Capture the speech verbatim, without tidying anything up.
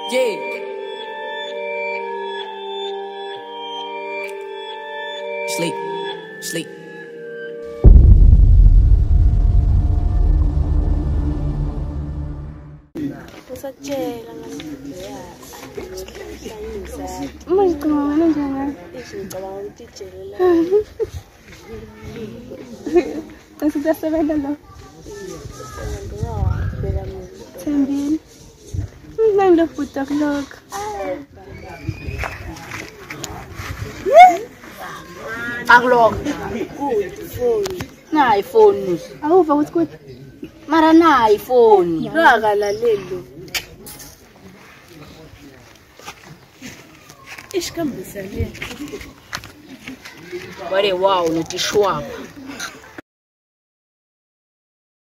Yeah. Sleep, sleep. Usatshela ngani ya. Manje ngicabanga njani? Ngicabanga ukuthi ijele la. Asisebenza lo. Bela mina. Thembini. Nangilo futhi kuloko. Akuloko. Good phone. Na iPhone. Awuva ukuthi kuthi Mara na iPhone. Akalalelo. Ishikambisa le. Wale wow notishwapa.